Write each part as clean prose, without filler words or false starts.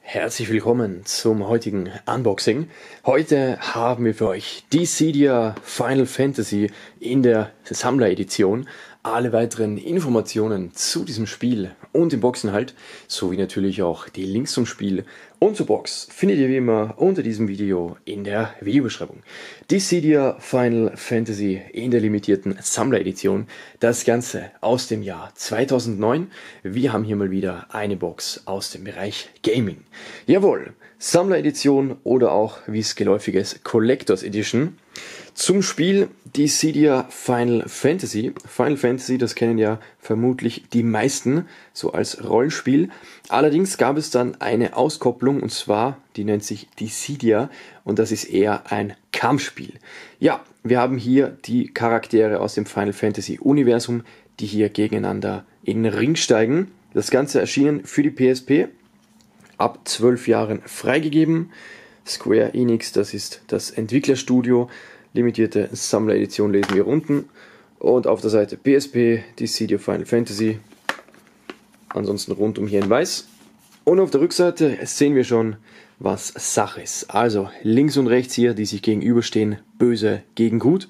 Herzlich willkommen zum heutigen Unboxing. Heute haben wir für euch Dissidia Final Fantasy in der Sammler-Edition. Alle weiteren Informationen zu diesem Spiel und dem Boxinhalt, sowie natürlich auch die Links zum Spiel und zur Box, findet ihr wie immer unter diesem Video in der Videobeschreibung. Dissidia Final Fantasy in der limitierten Sammler-Edition, das Ganze aus dem Jahr 2009. Wir haben hier mal wieder eine Box aus dem Bereich Gaming. Jawohl, Sammler-Edition oder auch, wie es geläufig ist, Collectors Edition. Zum Spiel Dissidia Final Fantasy. Final Fantasy, das kennen ja vermutlich die meisten, so als Rollenspiel. Allerdings gab es dann eine Auskopplung, und zwar, die nennt sich Dissidia, und das ist eher ein Kampfspiel. Ja, wir haben hier die Charaktere aus dem Final Fantasy Universum, die hier gegeneinander in den Ring steigen. Das Ganze erschienen für die PSP, ab 12 Jahren freigegeben. Square Enix, das ist das Entwicklerstudio. Limitierte Sammler-Edition lesen wir unten. Und auf der Seite PSP, Dissidia Final Fantasy. Ansonsten rundum hier in weiß. Und auf der Rückseite sehen wir schon, was Sache ist. Also links und rechts hier, die sich gegenüberstehen, böse gegen gut.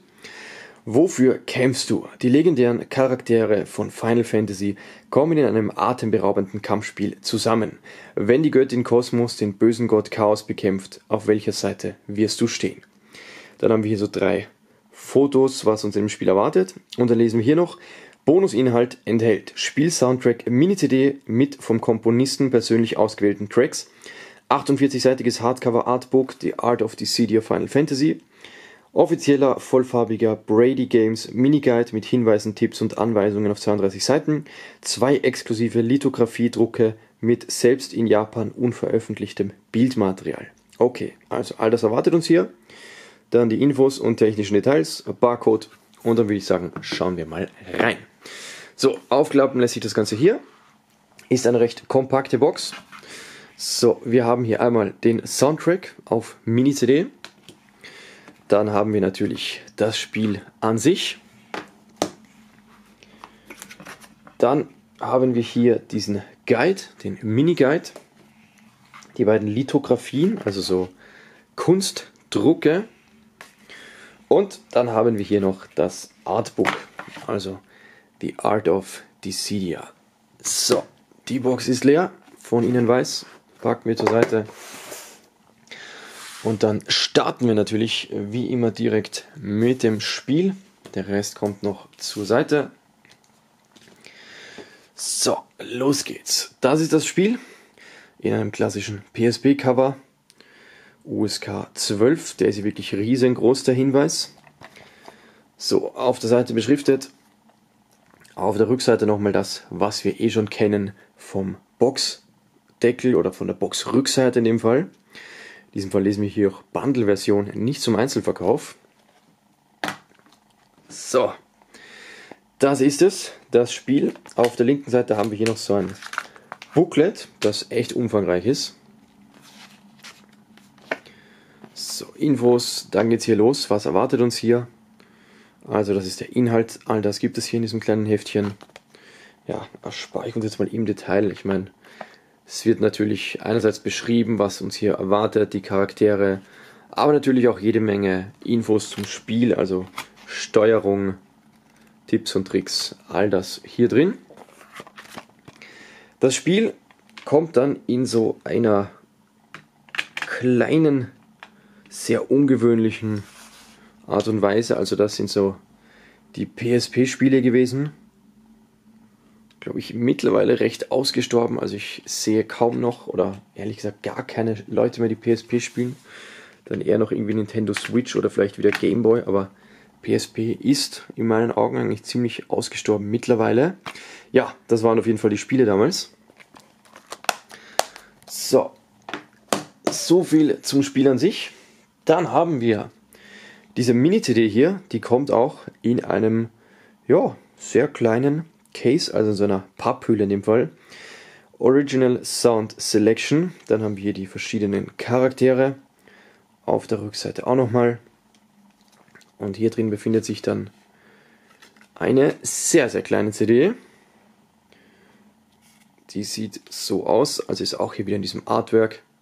Wofür kämpfst du? Die legendären Charaktere von Final Fantasy kommen in einem atemberaubenden Kampfspiel zusammen. Wenn die Göttin Kosmos den bösen Gott Chaos bekämpft, auf welcher Seite wirst du stehen? Dann haben wir hier so 3 Fotos, was uns im Spiel erwartet. Und dann lesen wir hier noch: Bonusinhalt enthält Spiel-Soundtrack Mini-CD mit vom Komponisten persönlich ausgewählten Tracks, 48-seitiges Hardcover-Artbook The Art of Dissidia Final Fantasy, offizieller vollfarbiger Brady Games Miniguide mit Hinweisen, Tipps und Anweisungen auf 32 Seiten, 2 exklusive Lithographie-Drucke mit selbst in Japan unveröffentlichtem Bildmaterial. Okay, also all das erwartet uns hier. Dann die Infos und technischen Details, Barcode, und dann würde ich sagen, schauen wir mal rein. So, aufklappen lässt sich das Ganze hier. Ist eine recht kompakte Box. So, wir haben hier einmal den Soundtrack auf Mini-CD. Dann haben wir natürlich das Spiel an sich. Dann haben wir hier diesen Guide, den Mini-Guide. Die beiden Lithografien, also so Kunstdrucke. Und dann haben wir hier noch das Artbook, also The Art of Dissidia. So, die Box ist leer, von innen weiß, packen wir zur Seite. Und dann starten wir natürlich wie immer direkt mit dem Spiel. Der Rest kommt noch zur Seite. So, los geht's. Das ist das Spiel in einem klassischen PSP-Cover. USK 12, der ist hier wirklich riesengroß, der Hinweis. So, auf der Seite beschriftet. Auf der Rückseite nochmal das, was wir schon kennen vom Boxdeckel oder von der Boxrückseite in dem Fall. In diesem Fall lesen wir hier auch Bundle-Version, nicht zum Einzelverkauf. So, das ist es, das Spiel. Auf der linken Seite haben wir hier noch so ein Booklet, das echt umfangreich ist. So, Infos, dann geht's hier los. Was erwartet uns hier? Also das ist der Inhalt, all das gibt es hier in diesem kleinen Heftchen. Ja, erspare ich uns jetzt mal im Detail. Ich meine, es wird natürlich einerseits beschrieben, was uns hier erwartet, die Charaktere, aber natürlich auch jede Menge Infos zum Spiel, also Steuerung, Tipps und Tricks, all das hier drin. Das Spiel kommt dann in so einer kleinen, sehr ungewöhnlichen Art und Weise. Also das sind so die PSP-Spiele gewesen. Glaube ich mittlerweile recht ausgestorben. Also ich sehe kaum noch oder ehrlich gesagt gar keine Leute mehr, die PSP spielen. Dann eher noch irgendwie Nintendo Switch oder vielleicht wieder Game Boy. Aber PSP ist in meinen Augen eigentlich ziemlich ausgestorben mittlerweile. Ja, das waren auf jeden Fall die Spiele damals. So viel zum Spiel an sich. Dann haben wir diese Mini-CD hier, die kommt auch in einem, ja, sehr kleinen Case, also in so einer Papphülle in dem Fall. Original Sound Selection, dann haben wir hier die verschiedenen Charaktere. Auf der Rückseite auch nochmal. Und hier drin befindet sich dann eine sehr, sehr kleine CD. Die sieht so aus, also ist auch hier wieder in diesem Artwork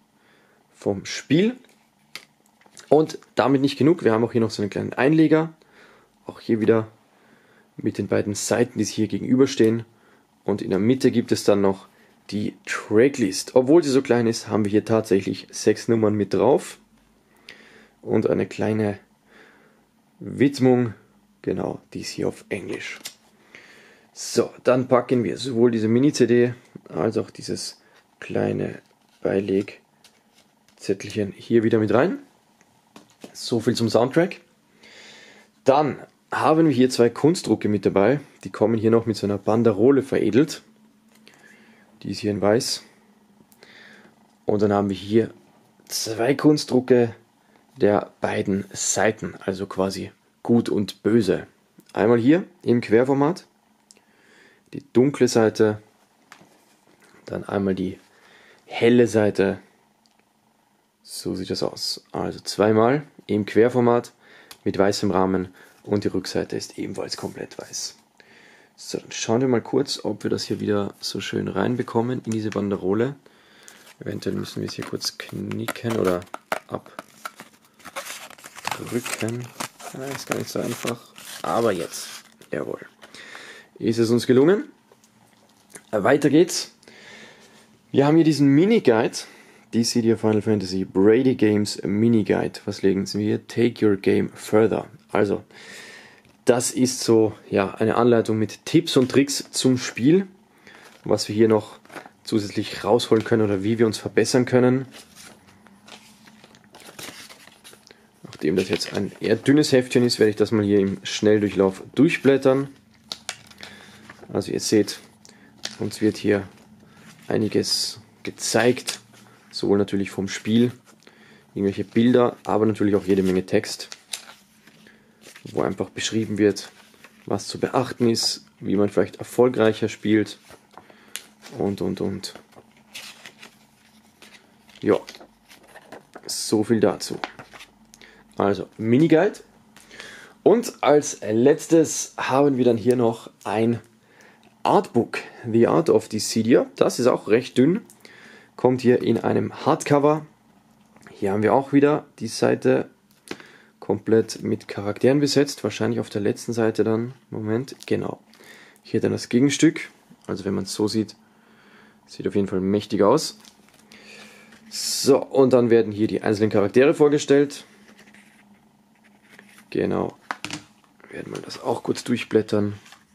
vom Spiel. Und damit nicht genug, wir haben auch hier noch so einen kleinen Einleger. Auch hier wieder mit den beiden Seiten, die sich hier gegenüberstehen. Und in der Mitte gibt es dann noch die Tracklist. Obwohl sie so klein ist, haben wir hier tatsächlich 6 Nummern mit drauf. Und eine kleine Widmung, genau, die ist hier auf Englisch. So, dann packen wir sowohl diese Mini-CD als auch dieses kleine Beilegzettelchen hier wieder mit rein. So viel zum Soundtrack. Dann haben wir hier 2 Kunstdrucke mit dabei. Die kommen hier noch mit so einer Banderole veredelt. Die ist hier in weiß. Und dann haben wir hier 2 Kunstdrucke der beiden Seiten, also quasi gut und böse. Einmal hier im Querformat, die dunkle Seite, dann einmal die helle Seite. So sieht das aus. Also zweimal im Querformat mit weißem Rahmen und die Rückseite ist ebenfalls komplett weiß. So, dann schauen wir mal kurz, ob wir das hier wieder so schön reinbekommen in diese Banderole. Eventuell müssen wir es hier kurz knicken oder abdrücken. Ja, ist gar nicht so einfach. Aber jetzt, jawohl, ist es uns gelungen. Weiter geht's. Wir haben hier diesen Mini-Guide. Dissidia Final Fantasy Brady Games Mini-Guide. Was legen Sie hier? Take your game further. Also, das ist so ja, eine Anleitung mit Tipps und Tricks zum Spiel, was wir hier noch zusätzlich rausholen können oder wie wir uns verbessern können. Nachdem das jetzt ein eher dünnes Heftchen ist, werde ich das mal hier im Schnelldurchlauf durchblättern. Also ihr seht, uns wird hier einiges gezeigt, sowohl natürlich vom Spiel, irgendwelche Bilder, aber natürlich auch jede Menge Text, wo einfach beschrieben wird, was zu beachten ist, wie man vielleicht erfolgreicher spielt und. Ja, so viel dazu. Also Mini-Guide. Und als letztes haben wir dann hier noch ein Artbook, The Art of Dissidia. Das ist auch recht dünn, kommt hier in einem Hardcover. Hier haben wir auch wieder die Seite komplett mit Charakteren besetzt, wahrscheinlich auf der letzten Seite dann, Moment, genau. Hier dann das Gegenstück, also wenn man es so sieht, sieht auf jeden Fall mächtig aus. So, und dann werden hier die einzelnen Charaktere vorgestellt. Genau, werden wir das auch kurz durchblättern.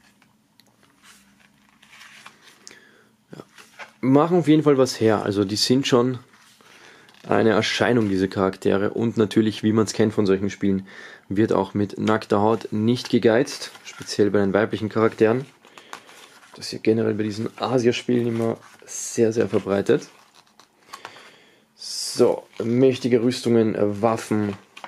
Ja. Machen auf jeden Fall was her, also die sind schon eine Erscheinung, diese Charaktere, und natürlich, wie man es kennt von solchen Spielen, wird auch mit nackter Haut nicht gegeizt, speziell bei den weiblichen Charakteren. Das ist ja generell bei diesen Asia-Spielen immer sehr, sehr verbreitet. So, mächtige Rüstungen, Waffen,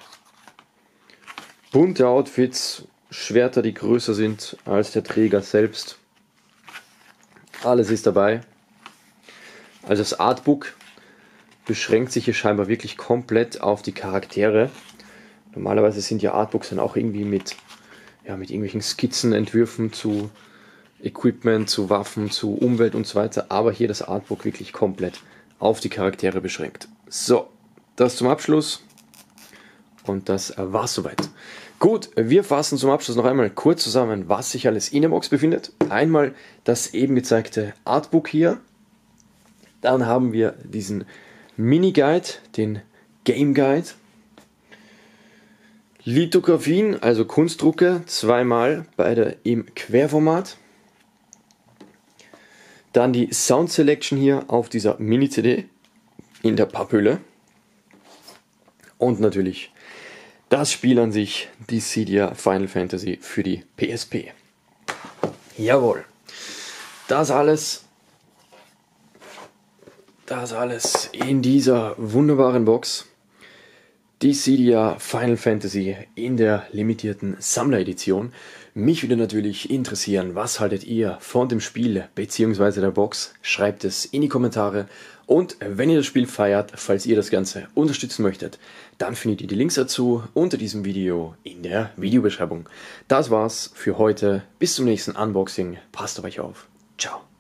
bunte Outfits, Schwerter, die größer sind als der Träger selbst. Alles ist dabei. Also das Artbook beschränkt sich hier scheinbar wirklich komplett auf die Charaktere. Normalerweise sind ja Artbooks dann auch irgendwie mit irgendwelchen Skizzen, Entwürfen zu Equipment, zu Waffen, zu Umwelt und so weiter. Aber hier das Artbook wirklich komplett auf die Charaktere beschränkt. So, das zum Abschluss. Und das war's soweit. Gut, wir fassen zum Abschluss noch einmal kurz zusammen, was sich alles in der Box befindet. Einmal das eben gezeigte Artbook hier. Dann haben wir diesen Mini-Guide, den Game Guide. Lithografien, also Kunstdrucke, zweimal, beide im Querformat. Dann die Sound Selection hier auf dieser Mini-CD in der Papphülle. Und natürlich das Spiel an sich, Dissidia Final Fantasy für die PSP. Jawohl. Das alles in dieser wunderbaren Box. Dissidia Final Fantasy in der limitierten Sammleredition. Mich würde natürlich interessieren, was haltet ihr von dem Spiel bzw. der Box? Schreibt es in die Kommentare. Und wenn ihr das Spiel feiert, falls ihr das Ganze unterstützen möchtet, dann findet ihr die Links dazu unter diesem Video in der Videobeschreibung. Das war's für heute. Bis zum nächsten Unboxing. Passt auf euch auf. Ciao.